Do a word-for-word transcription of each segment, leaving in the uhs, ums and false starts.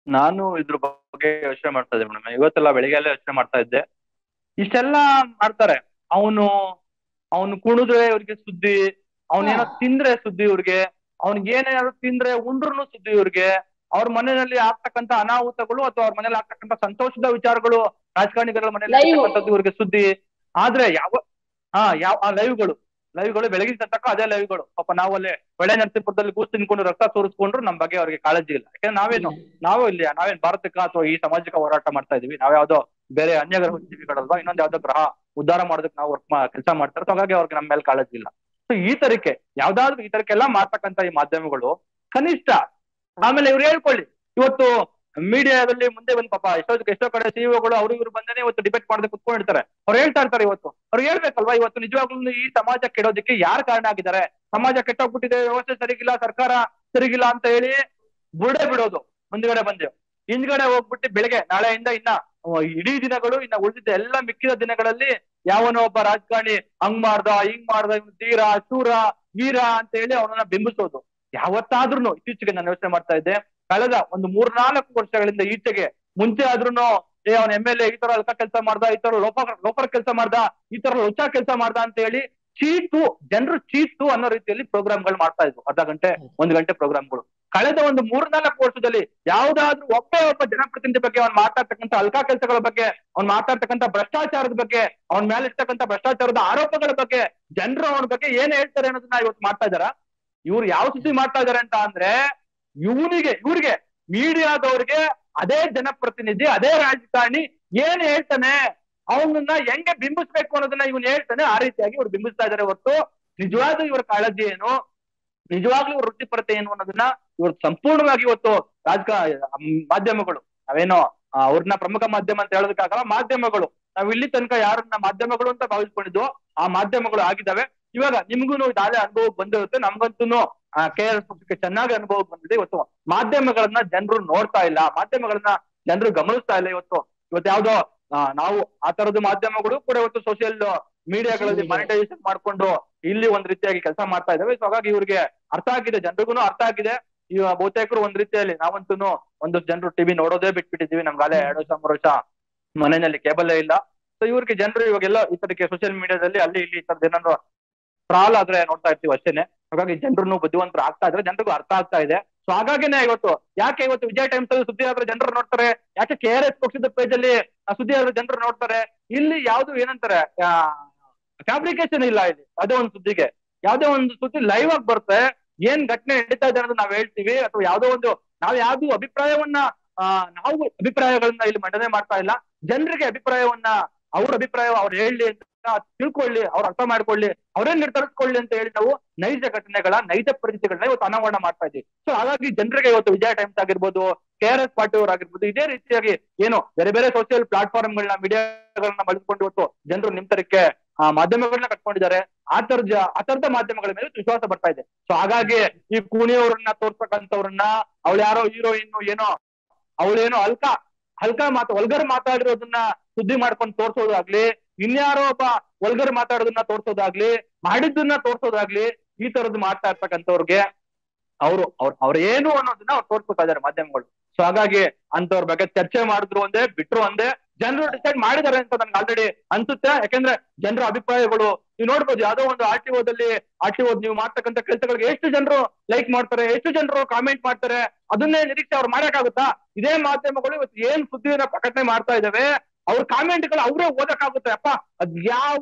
ನಾನು ಇದ್ರ ಬಗ್ಗೆ ಯೋಚನೆ ಮಾಡ್ತಾ ಇದ್ದೆ ಮೇಡಮ್. ಇವತ್ತೆಲ್ಲ ಬೆಳಿಗ್ಗೆ ಎಲ್ಲ ಯೋಚನೆ ಮಾಡ್ತಾ ಇದ್ದೆ. ಇಷ್ಟೆಲ್ಲ ಮಾಡ್ತಾರೆ. ಅವನು ಅವನು ಕುಣಿದ್ರೆ ಇವ್ರಿಗೆ ಸುದ್ದಿ, ಹಾ. ಅವನೇನೋ ತಿಂದ್ರೆ ಸುದ್ದಿ ಇವ್ರಿಗೆ, ಅವ್ನಿಗೆ ಏನೇನಾದ್ರು ತಿಂದ್ರೆ ಉಂಡ್ರು ಸುದ್ದಿ ಇವ್ರಿಗೆ, ಅವ್ರ ಮನೆಯಲ್ಲಿ ಆಗ್ತಕ್ಕಂತ ಅನಾಹುತಗಳು ಅಥವಾ ಅವ್ರ ಮನೇಲಿ ಆಗ್ತಕ್ಕಂತ ಸಂತೋಷದ ವಿಚಾರಗಳು ರಾಜಕಾರಣಿಗಳ ಮನೇಲಿ ಲೈವ್. ನಡೀತಕ್ಕಂಥದ್ದು ಇವ್ರಿಗೆ ಸುದ್ದಿ. ಆದ್ರೆ ಯಾವ ಹಾ ಯಾವ ಆ ಲೈವ್ಗಳು ಲೈವ್ಗಳು ಬೆಳಗಿನ ತನಕ ಅದೇ ಲೈವ್ಗಳು. ಪಾಪ ನಾವಲ್ಲಿ ಒಳ್ಳೆ ನರಸೀಪುರದಲ್ಲಿ ಕೂಸ್ ತಿನ್ಕೊಂಡು ರಕ್ತ ತೋರಿಸ್ಕೊಂಡ್ರು ನಮ್ ಬಗ್ಗೆ ಅವ್ರಿಗೆ ಕಾಳಜಿ ಇಲ್ಲ. ಯಾಕಂದ್ರೆ ನಾವೇನು ನಾವು ಇಲ್ಲಿ ನಾವೇನ್ ಭಾರತಕ್ಕ ಅಥವಾ ಈ ಸಾಮಾಜಿಕ ಹೋರಾಟ ಮಾಡ್ತಾ ಇದೀವಿ, ನಾವ್ಯಾವ್ದೋ ಬೇರೆ ಅನ್ಯ ಗ್ರಹ ಜೀವಿಗಳಲ್ವಾ, ಇನ್ನೊಂದ್ ಯಾವ್ದೋ ಗ್ರಹ ಉದ್ಧಾರ ಮಾಡೋದಕ್ಕೆ ನಾವು ವರ್ಕ್ ಕೆಲಸ ಮಾಡ್ತಾರೆ. So ಹಾಗಾಗಿ ಅವ್ರಿಗೆ ನಮ್ಮ ಮೇಲೆ ಕಾಳಜಿ ಇಲ್ಲ. ಸೊ ಈ ತರಕ್ಕೆ ಯಾವ್ದಾದ್ರು ಈ ತರಕ್ಕೆಲ್ಲ ಮಾಡ್ತಕ್ಕಂತ ಈ ಮಾಧ್ಯಮಗಳು ಕನಿಷ್ಠ. ಆಮೇಲೆ ಇವ್ರು ಹೇಳ್ಕೊಳ್ಳಿ, ಇವತ್ತು ಮೀಡಿಯಾದಲ್ಲಿ ಮುಂದೆ ಬಂದ್ ಪಾಪ ಎಷ್ಟೋ ಎಷ್ಟೋ ಕಡೆ ಸಿಇಒಗಳು ಅವರು ಇವ್ರು ಬಂದೇನೆ ಇವತ್ತು ಡಿಬೇಟ್ ಮಾಡದೆ ಕುತ್ಕೊಂಡಿರ್ತಾರೆ. ಅವ್ರು ಹೇಳ್ತಾ ಇರ್ತಾರೆ ಇವತ್ತು. ಅವ್ರು ಹೇಳ್ಬೇಕಲ್ವಾ ಇವತ್ತು ನಿಜವಾಗ್ಲೂ ಈ ಸಮಾಜ ಕೆಡೋದಕ್ಕೆ ಯಾರು ಕಾರಣ ಆಗಿದ್ದಾರೆ, ಸಮಾಜ ಕೆಟ್ಟೋಗ್ಬಿಟ್ಟಿದೆ, ವ್ಯವಸ್ಥೆ ಸರಿಗಿಲ್ಲ, ಸರ್ಕಾರ ಸರಿಗಿಲ್ಲ ಅಂತ ಹೇಳಿ ಬುರುಡೆ ಬಿಡೋದು ಮುಂದ್ಗಡೆ ಬಂದು, ಹಿಂದ್ಗಡೆ ಹೋಗ್ಬಿಟ್ಟು ಬೆಳಿಗ್ಗೆ ನಾಳೆಯಿಂದ ಇನ್ನ ಇಡೀ ದಿನಗಳು ಇನ್ನ ಉಳಿದಿದ್ದ ಎಲ್ಲ ಮಿಕ್ಕಿದ ದಿನಗಳಲ್ಲಿ ಯಾವನೋ ಒಬ್ಬ ರಾಜಕಾರಣಿ ಹಂಗ್ ಮಾಡ್ದ ಹಿಂಗ್ ಮಾಡ್ದ, ಇವ್ನು ತೀರ ಶೂರ ವೀರ ಅಂತ ಹೇಳಿ ಅವನನ್ನ ಬಿಂಬಿಸೋದು. ಯಾವತ್ತಾದ್ರೂ ಇತ್ತೀಚೆಗೆ ನಾನು ಯೋಚನೆ ಮಾಡ್ತಾ ಇದ್ದೆ, ಕಳೆದ ಒಂದು ಮೂರ್ನಾಲ್ಕು ವರ್ಷಗಳಿಂದ ಈಚೆಗೆ ಮುಂಚೆ ಆದ್ರೂನು ಏ ಅವ್ನ ಎಂ ಎಲ್ ಎ ಈ ತರ ಅಲ್ಕ ಕೆಲಸ ಮಾಡ್ದ, ಈ ತರ ಲೋಪ ಲೋಪರ್ ಕೆಲಸ ಮಾಡ್ದ, ಈ ತರ ಲೊಚ್ಚ ಕೆಲಸ ಮಾಡ್ದ ಅಂತ ಹೇಳಿ ಚೀಟು ಜನರು ಚೀಟು ಅನ್ನೋ ರೀತಿಯಲ್ಲಿ ಪ್ರೋಗ್ರಾಮ್ಗಳು ಮಾಡ್ತಾ ಇದ್ವು. ಅರ್ಧ ಗಂಟೆ ಒಂದು ಗಂಟೆ ಪ್ರೋಗ್ರಾಮ್ಗಳು. ಕಳೆದ ಒಂದು ಮೂರ್ನಾಲ್ಕು ವರ್ಷದಲ್ಲಿ ಯಾವ್ದಾದ್ರು ಒಬ್ಬೇ ಒಬ್ಬ ಜನಪ್ರತಿನಿಧಿ ಬಗ್ಗೆ ಅವ್ನು ಮಾತಾಡ್ತಕ್ಕಂಥ ಅಲ್ಕಾ ಕೆಲಸಗಳ ಬಗ್ಗೆ, ಅವ್ನು ಮಾತಾಡ್ತಕ್ಕಂಥ ಭ್ರಷ್ಟಾಚಾರದ ಬಗ್ಗೆ, ಅವ್ನ ಮೇಲೆ ಇರ್ತಕ್ಕಂಥ ಭ್ರಷ್ಟಾಚಾರದ ಆರೋಪಗಳ ಬಗ್ಗೆ ಜನರು ಅವನ ಬಗ್ಗೆ ಏನ್ ಹೇಳ್ತಾರೆ ಅನ್ನೋದನ್ನ ಇವತ್ತು ಮಾಡ್ತಾ ಇದಾರ. ಇವ್ರು ಯಾವ ಸುದ್ದಿ ಮಾಡ್ತಾ ಇದಾರೆ ಅಂತ ಅಂದ್ರೆ, ಇವನಿಗೆ ಇವ್ರಿಗೆ ಮೀಡಿಯಾದವ್ರಿಗೆ ಅದೇ ಜನಪ್ರತಿನಿಧಿ ಅದೇ ರಾಜಕಾರಣಿ ಏನ್ ಹೇಳ್ತಾನೆ ಅವನನ್ನ ಹೆಂಗೆ ಬಿಂಬಿಸ್ಬೇಕು ಅನ್ನೋದನ್ನ ಇವನ್ ಹೇಳ್ತಾನೆ, ಆ ರೀತಿಯಾಗಿ ಇವ್ರು ಬಿಂಬಿಸ್ತಾ ಇದಾರೆ ಹೊರತು ನಿಜವಾದ ಇವರ ಕಾಳಜಿ ಏನು, ನಿಜವಾಗ್ಲೂ ಇವ್ರ ವೃತ್ತಿಪರತೆ ಏನು ಅನ್ನೋದನ್ನ ಇವ್ರು ಸಂಪೂರ್ಣವಾಗಿ ಇವತ್ತು ರಾಜಕ ಮಾಧ್ಯಮಗಳು, ನಾವೇನೋ ಅವ್ರನ್ನ ಪ್ರಮುಖ ಮಾಧ್ಯಮ ಅಂತ ಹೇಳೋದಕ್ಕಾಗಲ್ಲ, ಮಾಧ್ಯಮಗಳು ನಾವ್ ಇಲ್ಲಿ ತನಕ ಯಾರನ್ನ ಮಾಧ್ಯಮಗಳು ಅಂತ ಭಾವಿಸ್ಕೊಂಡಿದ್ವು ಆ ಮಾಧ್ಯಮಗಳು ಆಗಿದ್ದಾವೆ. ಇವಾಗ ನಿಮ್ಗೂ ಇದಾಳೆ ಅನುಭವ ಬಂದಿರುತ್ತೆ, ನಮ್ಗಂತೂ ಆ ಕೆ ಆರ್ ಎಸ್ ಪಕ್ಷಕ್ಕೆ ಚೆನ್ನಾಗಿ ಅನುಭವ ಬಂದಿದೆ. ಇವತ್ತು ಮಾಧ್ಯಮಗಳನ್ನ ಜನರು ನೋಡ್ತಾ ಇಲ್ಲ, ಮಾಧ್ಯಮಗಳನ್ನ ಜನರು ಗಮನಿಸ್ತಾ ಇಲ್ಲ. ಇವತ್ತು ಇವತ್ತು ಯಾವ್ದೋ ನಾವು ಆ ತರದ ಮಾಧ್ಯಮಗಳು ಕೂಡ ಇವತ್ತು ಸೋಷಿಯಲ್ ಸೋಷಿಯಲ್ ಮೀಡಿಯಾಗಳಲ್ಲಿ ಮೀಡಿಯಾ. ಮಾನಿಟೈಸೇಷನ್ ಮಾಡ್ಕೊಂಡು ಇಲ್ಲಿ ಒಂದ್ ರೀತಿಯಾಗಿ ಕೆಲಸ ಮಾಡ್ತಾ ಇದಾವೆ. ಸೊ ಹಾಗಾಗಿ ಇವ್ರಿಗೆ ಅರ್ಥ ಆಗಿದೆ, ಜನರಿಗೂ ಅರ್ಥ ಆಗಿದೆ. ಈ ಬಹುತೇಕರು ಒಂದ್ ರೀತಿಯಲ್ಲಿ, ನಾವಂತೂ ಒಂದಷ್ಟು ಜನರು ಟಿವಿ ನೋಡೋದೇ ಬಿಟ್ಬಿಟ್ಟಿದೀವಿ, ನಮ್ಗಾಲೆ ಎರಡು ವರ್ಷ ಮೂರು ವರ್ಷ ಮನೆಯಲ್ಲಿ ಕೇಬಲ್ ಇಲ್ಲ. ಸೊ ಇವ್ರಿಗೆ ಜನರು ಇವಾಗೆಲ್ಲ ಈ ತರಕ್ಕೆ ಸೋಷಿಯಲ್ ಮೀಡಿಯಾದಲ್ಲಿ ಅಲ್ಲಿ ಇಲ್ಲಿ ಈ ತರದ ಏನಾದ್ರು ಟ್ರಾಲ್ ಆದ್ರೆ ನೋಡ್ತಾ ಇರ್ತೀವಿ ಅಷ್ಟೇನೆ. ಹಾಗಾಗಿ ಜನರು ಬುದ್ಧಿವಂತರು ಆಗ್ತಾ ಇದ್ರೆ ಜನರಿಗೂ ಅರ್ಥ ಆಗ್ತಾ ಇದೆ. ಸೊ ಹಾಗಾಗಿನೇ ಇವತ್ತು ಯಾಕೆ ಇವತ್ತು ವಿಜಯ್ ಟೈಮ್ಸ್ ಅಲ್ಲಿ ಸುದ್ದಿ ಆದ್ರೆ ಜನರು ನೋಡ್ತಾರೆ, ಯಾಕೆ ಕೆ ಆರ್ ಎಸ್ ಪಕ್ಷದ ಪೇಜ್ ಅಲ್ಲಿ ಸುದ್ದಿ ಆದ್ರೆ ಜನರು ನೋಡ್ತಾರೆ. ಇಲ್ಲಿ ಯಾವ್ದು ಏನಂತಾರೆ ಫ್ಯಾಬ್ರಿಕೇಶನ್ ಇಲ್ಲ ಇಲ್ಲಿ. ಅದೇ ಒಂದು ಸುದ್ದಿಗೆ ಯಾವ್ದೇ ಒಂದು ಸುದ್ದಿ ಲೈವ್ ಆಗಿ ಬರುತ್ತೆ, ಏನ್ ಘಟನೆ ನಡೀತಾ ಇದೆ ಅನ್ನೋದು ನಾವ್ ಹೇಳ್ತೀವಿ. ಅಥವಾ ಯಾವ್ದೋ ಒಂದು ನಾವ್ ಯಾವ್ದು ಅಭಿಪ್ರಾಯವನ್ನ ಆ ನಾವು ಅಭಿಪ್ರಾಯಗಳನ್ನ ಇಲ್ಲಿ ಮಂಡನೆ ಮಾಡ್ತಾ ಇಲ್ಲ, ಜನರಿಗೆ ಅಭಿಪ್ರಾಯವನ್ನ ಅವ್ರ ಅಭಿಪ್ರಾಯ ಅವ್ರು ಹೇಳಿ ಅಂತ ತಿಳ್ಕೊಳ್ಳಿ, ಅವ್ರು ಅರ್ಥ ಮಾಡ್ಕೊಳ್ಳಿ, ಅವ್ರೇನ್ ನಿರ್ಧರಿಸ್ಕೊಳ್ಳಿ ಅಂತ ಹೇಳಿ ನಾವು ನೈಜ ಘಟನೆಗಳ ನೈಜ ಪರಿಸ್ಥಿತಿಗಳನ್ನ ಇವತ್ತು ಅನಾವರಣ ಮಾಡ್ತಾ ಇದ್ದೀವಿ. ಸೊ ಹಾಗಾಗಿ ಜನರಿಗೆ ಇವತ್ತು ವಿಜಯ ಟೈಮ್ಸ್ ಆಗಿರ್ಬೋದು, ಕೆ ಆರ್ ಎಸ್ ಪಾರ್ಟಿ ಅವರಾಗಿರ್ಬೋದು, ಇದೇ ರೀತಿಯಾಗಿ ಏನು ಬೇರೆ ಬೇರೆ ಸೋಷಿಯಲ್ ಪ್ಲಾಟ್ಫಾರ್ಮ್ ಗಳನ್ನ ಮೀಡಿಯಾಗಳನ್ನ ಬಳಸ್ಕೊಂಡು ಇವತ್ತು ಜನರು ನಿಮ್ ತರಕ್ಕೆ ಆ ಮಾಧ್ಯಮಗಳನ್ನ ಕಟ್ಕೊಂಡಿದ್ದಾರೆ. ಆ ತರದ ಆ ತರದ ಮಾಧ್ಯಮಗಳ ಮೇಲೆ ವಿಶ್ವಾಸ ಬರ್ತಾ ಇದೆ. ಸೊ ಹಾಗಾಗಿ ಈ ಕೂಣಿಯವ್ರನ್ನ ತೋರ್ಸಕ್ಕಂಥವ್ರನ್ನ ಅವಳು ಯಾರೋ ಹೀರೋಯಿನ್ ಏನೋ ಅವಳೇನೋ ಅಲ್ಕಾ ಹಲ್ಕಾ ಮಾತು ವಲ್ಗರ್ ಮಾತಾಡಿರೋದನ್ನ ಸುದ್ದಿ ಮಾಡ್ಕೊಂಡು ತೋರ್ಸೋದಾಗ್ಲಿ, ಇನ್ಯಾರೋ ಒಬ್ಬ ವಲ್ಗರ್ ಮಾತಾಡೋದನ್ನ ತೋರ್ಸೋದಾಗ್ಲಿ, ಮಾಡಿದ್ದನ್ನ ತೋರ್ಸೋದಾಗ್ಲಿ, ಈ ತರದ್ದು ಮಾಡ್ತಾ ಇರ್ತಕ್ಕಂಥವ್ರಿಗೆ ಅವರು ಅವ್ರ ಅವ್ರ ಏನು ಅನ್ನೋದನ್ನ ಅವ್ರು ತೋರ್ಸ್ಕೊತಾ ಇದಾರೆ ಮಾಧ್ಯಮಗಳು. ಸೊ ಹಾಗಾಗಿ ಅಂತವ್ರ ಬಗ್ಗೆ ಚರ್ಚೆ ಮಾಡಿದ್ರು ಒಂದೇ ಬಿಟ್ರು ಒಂದೇ, ಜನರು ಡಿಸೈಡ್ ಮಾಡಿದಾರೆ ಅಂತ ನನ್ಗೆ ಆಲ್ರೆಡಿ ಅನ್ಸುತ್ತೆ. ಯಾಕಂದ್ರೆ ಜನರ ಅಭಿಪ್ರಾಯಗಳು ನೀವು ನೋಡ್ಬೋದು, ಯಾವ್ದೋ ಒಂದು ಆರ್ ಟಿ ಓದಲ್ಲಿ ಆರ್ ಟಿ ಓದ್ ನೀವು ಮಾಡ್ತಕ್ಕಂಥ ಕೆಲಸಗಳಿಗೆ ಎಷ್ಟು ಜನರು ಲೈಕ್ ಮಾಡ್ತಾರೆ, ಎಷ್ಟು ಜನರು ಕಾಮೆಂಟ್ ಮಾಡ್ತಾರೆ, ಅದನ್ನೇ ನಿರೀಕ್ಷೆ ಅವ್ರು ಮಾಡಕ್ಕಾಗುತ್ತಾ? ಇದೇ ಮಾಧ್ಯಮಗಳು ಇವತ್ತು ಏನ್ ಸುದ್ದಿಯನ್ನ ಪ್ರಕಟಣೆ ಮಾಡ್ತಾ ಇದಾವೆ ಅವ್ರ ಕಾಮೆಂಟ್ಗಳು ಅವರೇ ಓದಕ್ಕಾಗುತ್ತೆ? ಅಪ್ಪ ಅದ್ ಯಾವ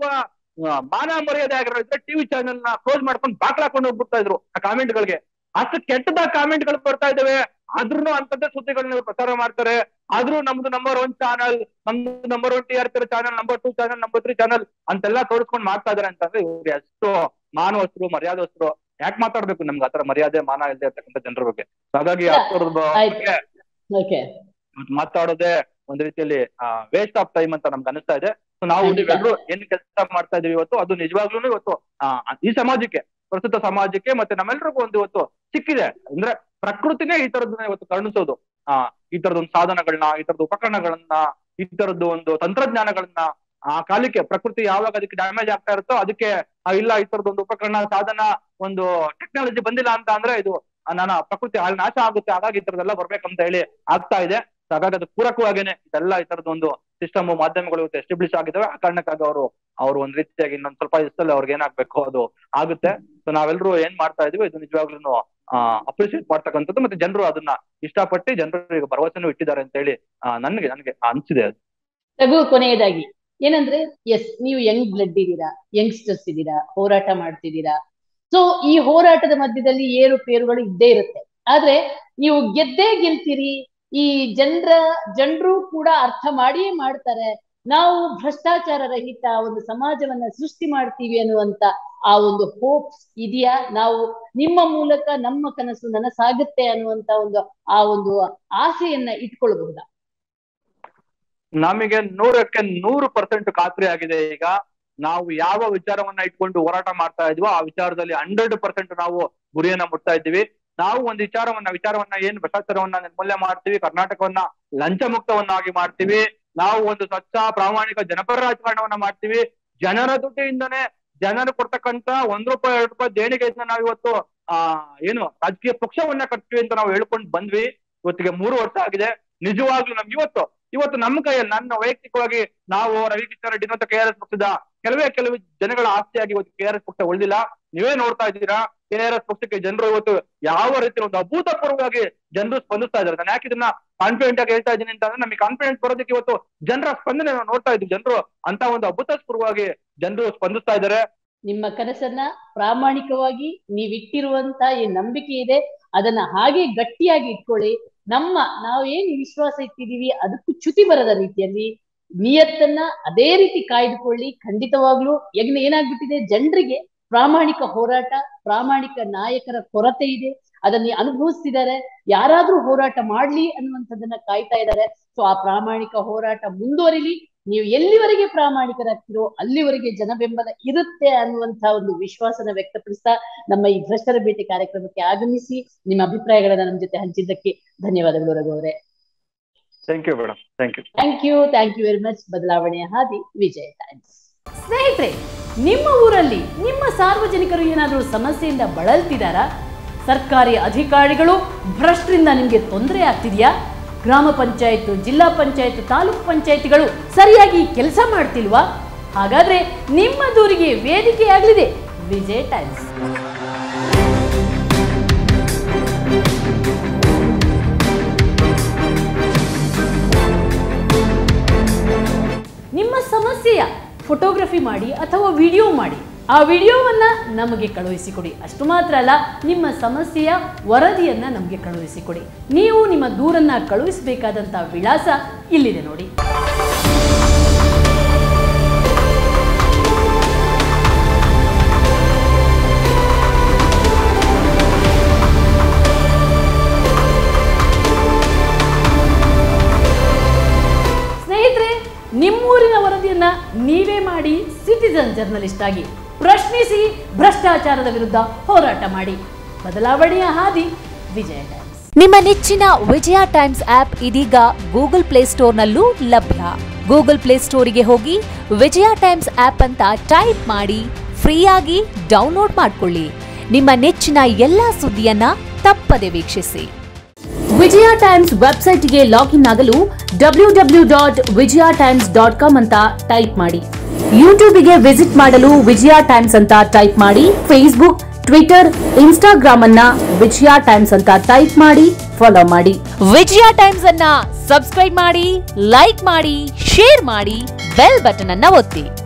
ಮಾನ ಮರ್ಯಾದೆ ಆಗಿರೋದ್ರೆ ಟಿವಿ ಚಾನೆಲ್ ನ ಕ್ಲೋಸ್ ಮಾಡ್ಕೊಂಡು ಬಾಕ್ಲಾಕೊಂಡು ಹೋಗ್ಬಿಡ್ತಾ ಇದ್ರು ಆ ಕಾಮೆಂಟ್ಗಳಿಗೆ. ಅಷ್ಟು ಕೆಟ್ಟದಾಗ ಕಾಮೆಂಟ್ ಗಳು ಬರ್ತಾ ಇದಾವೆ, ಆದ್ರೂ ಅಂತದ್ದೇ ಸುದ್ದಿಗಳನ್ನ ಪ್ರಚಾರ ಮಾಡ್ತಾರೆ. ಆದ್ರೂ ನಮ್ದು ನಂಬರ್ ಒನ್ ಚಾನಲ್, ನಮ್ದು number one T R P channel, number two channel, number three channel ಅಂತೆಲ್ಲ ತೋರಿಸ್ಕೊಂಡು ಮಾಡ್ತಾ ಇದಾರೆ ಅಂತಂದ್ರೆ ಇವ್ರು ಎಷ್ಟು ಮಾನವಸ್ಥರು ಮರ್ಯಾದಸ್ಥರು. ಯಾಕೆ ಮಾತಾಡ್ಬೇಕು ನಮ್ಗೆ ಆತರ ಮರ್ಯಾದೆ ಮಾನ ಇಲ್ಲದೆ ಇರ್ತಕ್ಕಂಥ ಜನರ ಬಗ್ಗೆ? ಹಾಗಾಗಿ ಅಂತವ್ರದ ಬಗ್ಗೆ ಮಾತಾಡೋದೇ ಒಂದ್ ರೀತಿಯಲ್ಲಿ ವೇಸ್ಟ್ ಆಫ್ ಟೈಮ್ ಅಂತ ನಮ್ಗೆ ಅನಿಸ್ತಾ ಇದೆ. ಸೊ ನಾವು ನೀವೆಲ್ಲರೂ ಏನ್ ಕೆಲಸ ಮಾಡ್ತಾ ಇದೀವಿ ಇವತ್ತು ಅದು ನಿಜವಾಗ್ಲೂ ಇವತ್ತು ಆ ಈ ಸಮಾಜಕ್ಕೆ, ಪ್ರಸ್ತುತ ಸಮಾಜಕ್ಕೆ ಮತ್ತೆ ನಮ್ಮೆಲ್ರಿಗೂ ಒಂದು ಇವತ್ತು ಸಿಕ್ಕಿದೆ. ಅಂದ್ರೆ ಪ್ರಕೃತಿನೇ ಈ ತರದನ್ನ ಇವತ್ತು ಕರುಣಿಸೋದು. ಆ ಈ ತರದೊಂದು ಸಾಧನಗಳನ್ನ, ಈ ತರದ ಉಪಕರಣಗಳನ್ನ, ಈ ತರದ್ದು ಒಂದು ತಂತ್ರಜ್ಞಾನಗಳನ್ನ ಆ ಕಾಲಕ್ಕೆ ಪ್ರಕೃತಿ ಯಾವಾಗ ಅದಕ್ಕೆ ಡ್ಯಾಮೇಜ್ ಆಗ್ತಾ ಇರುತ್ತೋ ಅದಕ್ಕೆ ಇಲ್ಲ ಈ ತರದೊಂದು ಉಪಕರಣ ಸಾಧನ ಒಂದು ಟೆಕ್ನಾಲಜಿ ಬಂದಿಲ್ಲ ಅಂತ ಅಂದ್ರೆ ಇದು ನಾನು ಪ್ರಕೃತಿ ಹಾಳು ನಾಶ ಆಗುತ್ತೆ, ಹಾಗಾಗಿ ಈ ತರದೆಲ್ಲ ಬರ್ಬೇಕಂತ ಹೇಳಿ ಆಗ್ತಾ ಇದೆ. ಹಾಗಾಗಿ ಅದು ಪೂರಕವಾಗೇನೆ ಇದೆಲ್ಲ ಈ ತರದ್ ಒಂದು ಸಿಸ್ಟಮ್ ಮಾಧ್ಯಮಗಳು ಎಸ್ಟಾಬ್ಲಿಷ್ ಆಗಿದ್ದಾವೆ. ಆ ಕಾರಣಕ್ಕಾಗಿ ಅವರು ಅವ್ರು ಒಂದ್ ರೀತಿಯಾಗಿ ಇನ್ನೊಂದ್ ಸ್ವಲ್ಪ ದಿವಸದಲ್ಲಿ ಅವ್ರಿಗೆ ಏನಾಗ್ಬೇಕು ಅದು ಆಗುತ್ತೆ. ಸೊ ನಾವೆಲ್ಲರೂ ಏನ್ ಮಾಡ್ತಾ ಇದೀವಿ ಇದು ನಿಜವಾಗ್ಲೂ ಆ ಅಪ್ರಿಶಿಯೇಟ್ ಮಾಡ್ತಕ್ಕಂಥದ್ದು, ಮತ್ತೆ ಜನರು ಅದನ್ನ ಇಷ್ಟಪಟ್ಟು ಜನರು ಈಗ ಭರವಸೆನೂ ಇಟ್ಟಿದ್ದಾರೆ ಅಂತ ಹೇಳಿ ಆ ನನ್ಗೆ ನನ್ಗೆ ಅನ್ಸಿದೆ ಅದು. ರಘು, ಕೊನೆಯದಾಗಿ ಏನಂದ್ರೆ, ಎಸ್ ನೀವು ಯಂಗ್ ಬ್ಲಡ್ ಇದ್ದೀರಾ, ಯಂಗ್ಸ್ಟರ್ಸ್ ಇದ್ದೀರಾ, ಹೋರಾಟ ಮಾಡ್ತಿದ್ದೀರಾ. ಸೊ ಈ ಹೋರಾಟದ ಮಧ್ಯದಲ್ಲಿ ಏರುಪೇರುಗಳು ಇದ್ದೇ ಇರುತ್ತೆ. ಆದ್ರೆ ನೀವು ಗೆದ್ದೇ ಗೆಲ್ತೀರಿ, ಈ ಜನರ ಜನರು ಕೂಡ ಅರ್ಥ ಮಾಡಿಯೇ ಮಾಡ್ತಾರೆ, ನಾವು ಭ್ರಷ್ಟಾಚಾರ ರಹಿತ ಒಂದು ಸಮಾಜವನ್ನ ಸೃಷ್ಟಿ ಮಾಡ್ತೀವಿ ಅನ್ನುವಂತ ಆ ಒಂದು ಹೋಪ್ಸ್ ಇದೆಯಾ? ನಾವು ನಿಮ್ಮ ಮೂಲಕ ನಮ್ಮ ಕನಸು ನನಸಾಗುತ್ತೆ ಅನ್ನುವಂತ ಒಂದು ಆ ಒಂದು ಆಸೆಯನ್ನ ಇಟ್ಕೊಳ್ಬಹುದಾ? ನಮಗೆ ನೂರಕ್ಕೆ ನೂರು ಪರ್ಸೆಂಟ್ ಖಾತ್ರಿ ಆಗಿದೆ. ಈಗ ನಾವು ಯಾವ ವಿಚಾರವನ್ನ ಇಟ್ಕೊಂಡು ಹೋರಾಟ ಮಾಡ್ತಾ ಇದೀವೋ ಆ ವಿಚಾರದಲ್ಲಿ ಹಂಡ್ರೆಡ್ ಪರ್ಸೆಂಟ್ ನಾವು ಗುರಿಯನ್ನ ಮುಟ್ತಾ ಇದ್ದೀವಿ. ನಾವು ಒಂದು ವಿಚಾರವನ್ನ ವಿಚಾರವನ್ನ ಏನ್ ಭ್ರಷ್ಟಾಚಾರವನ್ನ ನಿರ್ಮೂಲನೆ ಮಾಡ್ತೀವಿ, ಕರ್ನಾಟಕವನ್ನ ಲಂಚ ಮುಕ್ತವನ್ನಾಗಿ ಮಾಡ್ತೀವಿ, ನಾವು ಒಂದು ಸ್ವಚ್ಛ ಪ್ರಾಮಾಣಿಕ ಜನಪರ ರಾಜಕಾರಣವನ್ನ ಮಾಡ್ತೀವಿ, ಜನರ ದುಡ್ಡಿಂದನೇ ಜನರು ಕೊಡ್ತಕ್ಕಂತ ಒಂದ್ ರೂಪಾಯಿ ಎರಡು ರೂಪಾಯಿ ದೇಣಿಗೆಯಿಂದ ನಾವು ಇವತ್ತು ಆ ಏನು ರಾಜಕೀಯ ಪಕ್ಷವನ್ನ ಕಟ್ತೀವಿ ಅಂತ ನಾವು ಹೇಳ್ಕೊಂಡು ಬಂದ್ವಿ. ಇವತ್ತಿಗೆ ಮೂರು ವರ್ಷ ಆಗಿದೆ. ನಿಜವಾಗ್ಲೂ ನಮ್ಗೆ ಇವತ್ತು ಇವತ್ತು ನಮ್ಮ ಕೈಯಲ್ಲಿ ನನ್ನ ವೈಯಕ್ತಿಕವಾಗಿ ನಾವು ರವಿಕಿಶನ್ ರೆಡ್ಡಿ ಮತ್ತು ಕೆ ಆರ್ ಎಸ್ ಪಕ್ಷದ ಕೆಲವೇ ಕೆಲವು ಜನಗಳ ಆಸ್ತಿಯಾಗಿ ಇವತ್ತು ಕೆ ಆರ್ ಎಸ್ ಪಕ್ಷ ಉಳಿದಿಲ್ಲ. ನೀವೇ ನೋಡ್ತಾ ಇದ್ದೀರಾ, ಕೆ ಆರ್ ಎಸ್ ಪಕ್ಷಕ್ಕೆ ಜನರು ಇವತ್ತು ಯಾವ ರೀತಿ ಒಂದು ಅಭೂತಪೂರ್ವವಾಗಿ ಜನರು ಸ್ಪಂದಿಸ್ತಾ ಇದ್ದಾರೆ. ನಾನು ಯಾಕೆ ಇದನ್ನ ಕಾನ್ಫಿಡೆಂಟ್ ಆಗಿ ಹೇಳ್ತಾ ಇದ್ದೀನಿ ಅಂತಂದ್ರೆ, ನಮಗೆ ಕಾನ್ಫಿಡೆನ್ಸ್ ಬರೋದಕ್ಕೆ ಇವತ್ತು ಜನರ ಸ್ಪಂದನೆ ನಾವು ನೋಡ್ತಾ ಇದ್ದೀವಿ. ಜನರು ಅಂತ ಒಂದು ಅಭೂತಪೂರ್ವವಾಗಿ ಜನರು ಸ್ಪಂದಿಸ್ತಾ ಇದ್ದಾರೆ. ನಿಮ್ಮ ಕನಸನ್ನ ಪ್ರಾಮಾಣಿಕವಾಗಿ ನೀವಿಟ್ಟಿರುವಂತ ಏನ್ ನಂಬಿಕೆ ಇದೆ ಅದನ್ನ ಹಾಗೆ ಗಟ್ಟಿಯಾಗಿ ಇಟ್ಕೊಳ್ಳಿ. ನಮ್ಮ ನಾವು ಏನ್ ವಿಶ್ವಾಸ ಇಟ್ಟಿದೀವಿ ಅದಕ್ಕೂ ಚ್ಯುತಿ ಬರದ ರೀತಿಯಲ್ಲಿ ನಿಯತ್ತನ್ನ ಅದೇ ರೀತಿ ಕಾಯ್ದುಕೊಳ್ಳಿ. ಖಂಡಿತವಾಗ್ಲೂ ಯಜ್ಞ ಏನಾಗ್ಬಿಟ್ಟಿದೆ, ಜನರಿಗೆ ಪ್ರಾಮಾಣಿಕ ಹೋರಾಟ, ಪ್ರಾಮಾಣಿಕ ನಾಯಕರ ಕೊರತೆ ಇದೆ, ಅದನ್ನ ಅನುಭವಿಸ್ತಿದ್ದಾರೆ. ಯಾರಾದ್ರೂ ಹೋರಾಟ ಮಾಡ್ಲಿ ಅನ್ನುವಂಥದ್ದನ್ನ ಕಾಯ್ತಾ ಇದ್ದಾರೆ. ಸೊ ಆ ಪ್ರಾಮಾಣಿಕ ಹೋರಾಟ ಮುಂದುವರಿಲಿ. ನೀವು ಎಲ್ಲಿವರೆಗೆ ಪ್ರಾಮಾಣಿಕರಾಗ್ತಿರೋ ಅಲ್ಲಿವರೆಗೆ ಜನ ಬೆಂಬಲ ಇರುತ್ತೆ ಅನ್ನುವಂತಹ ಒಂದು ವಿಶ್ವಾಸನ ವ್ಯಕ್ತಪಡಿಸ್ತಾ ನಮ್ಮ ಈ ಭ್ರಷ್ಟರ ಭೇಟಿ ಕಾರ್ಯಕ್ರಮಕ್ಕೆ ಆಗಮಿಸಿ ನಿಮ್ಮ ಅಭಿಪ್ರಾಯಗಳನ್ನ ನಮ್ಮ ಜೊತೆ ಹಂಚಿದ್ದಕ್ಕೆ ಧನ್ಯವಾದಗಳು ರಘು ಅವರೇ. Thank you madam. Thank you thank you thank you very much. ಬದಲಾವಣೆಯ ಹಾದಿ, ವಿಜಯ ಟೈಮ್ಸ್. ಸ್ನೇಹಿತರೆ, ನಿಮ್ಮ ಊರಲ್ಲಿ ನಿಮ್ಮ ಸಾರ್ವಜನಿಕರು ಏನಾದರೂ ಸಮಸ್ಯೆಯಿಂದ ಬಳಲ್ತಿದ್ದಾರಾ? ಸರ್ಕಾರಿ ಅಧಿಕಾರಿಗಳು ಭ್ರಷ್ಟರಿಂದ ನಿಮಗೆ ತೊಂದರೆ ಆಗ್ತಿದೆಯಾ? ಗ್ರಾಮ ಪಂಚಾಯತ್, ಜಿಲ್ಲಾ ಪಂಚಾಯತ್, ತಾಲೂಕು ಪಂಚಾಯತಿಗಳು ಸರಿಯಾಗಿ ಕೆಲಸ ಮಾಡ್ತಿಲ್ವಾ? ಹಾಗಾದ್ರೆ ನಿಮ್ಮ ದೂರಿಗೆ ವೇದಿಕೆಯಾಗಲಿದೆ ವಿಜಯ ಟೈಮ್ಸ್. ನಿಮ್ಮ ಸಮಸ್ಯೆಯ ಫೋಟೋಗ್ರಫಿ ಮಾಡಿ ಅಥವಾ ವಿಡಿಯೋ ಮಾಡಿ ಆ ವಿಡಿಯೋವನ್ನ ನಮಗೆ ಕಳುಹಿಸಿಕೊಡಿ. ಅಷ್ಟು ಮಾತ್ರ ಅಲ್ಲ, ನಿಮ್ಮ ಸಮಸ್ಯೆಯ ವರದಿಯನ್ನ ನಮಗೆ ಕಳುಹಿಸಿಕೊಡಿ. ನೀವು ನಿಮ್ಮ ದೂರನ್ನ ಕಳುಹಿಸಬೇಕಾದಂತ ವಿಳಾಸ ಇಲ್ಲಿದೆ ನೋಡಿ. ಸ್ನೇಹಿತರೆ, ನಿಮ್ಮೂರಿನ ವರದಿಯನ್ನ ನೀವೇ ಮಾಡಿ ಸಿಟಿಜನ್ ಜರ್ನಲಿಸ್ಟ್ ಆಗಿ ಪ್ರಶ್ನಿಸಿ, ಭ್ರಷ್ಟಾಚಾರದ ವಿರುದ್ಧ ಹೋರಾಟ ಮಾಡಿ. ಬದಲಾವಣೆಯ ಹಾದಿ, ವಿಜಯ ಟೈಮ್ಸ್. ನಿಮ್ಮ ನೆಚ್ಚಿನ ವಿಜಯ ಟೈಮ್ಸ್ ಆಪ್ ಇದೀಗ ಗೂಗಲ್ ಪ್ಲೇಸ್ಟೋರ್ನಲ್ಲೂ ಲಭ್ಯ. ಗೂಗಲ್ ಪ್ಲೇಸ್ಟೋರಿಗೆ ಹೋಗಿ ವಿಜಯ ಟೈಮ್ಸ್ ಆಪ್ ಅಂತ ಟೈಪ್ ಮಾಡಿ ಫ್ರೀಯಾಗಿ ಡೌನ್ಲೋಡ್ ಮಾಡಿಕೊಳ್ಳಿ. ನಿಮ್ಮ ನೆಚ್ಚಿನ ಎಲ್ಲಾ ಸುದ್ದಿಯನ್ನ ತಪ್ಪದೆ ವೀಕ್ಷಿಸಿ. ವಿಜಯ ಟೈಮ್ಸ್ ವೆಬ್ಸೈಟ್ಗೆ ಲಾಗಿನ್ ಆಗಲು W W dot Vijaya Times dot com ಅಂತ ಟೈಪ್ ಮಾಡಿ. ಯೂಟ್ಯೂಬ್ಗೆ ವಿಸಿಟ್ ಮಾಡಲು ವಿಜಯ ಟೈಮ್ಸ್ ಅಂತ ಟೈಪ್ ಮಾಡಿ. ಫೇಸ್ಬುಕ್, ಟ್ವಿಟರ್, ಇನ್ಸ್ಟಾಗ್ರಾಮ್ ಅನ್ನ ವಿಜಯ ಟೈಮ್ಸ್ ಅಂತ ಟೈಪ್ ಮಾಡಿ ಫಾಲೋ ಮಾಡಿ. ವಿಜಯ ಟೈಮ್ಸ್ ಅನ್ನ ಸಬ್ಸ್ಕ್ರೈಬ್ ಮಾಡಿ, ಲೈಕ್ ಮಾಡಿ, ಶೇರ್ ಮಾಡಿ, ಬೆಲ್ ಬಟನ್ ಅನ್ನ ಒತ್ತಿ.